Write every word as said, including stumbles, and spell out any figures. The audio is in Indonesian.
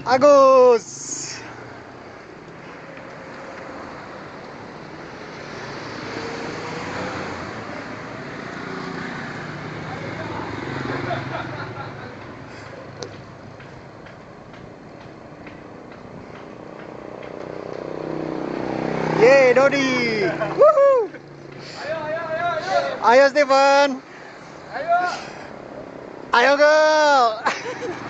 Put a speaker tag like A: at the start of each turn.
A: Agus. Yeay, Dodi. Woohoo.
B: Ayo, ayo, ayo, ayo.
A: Ayo, Steven.
B: Ayo.
A: Ayo, girl.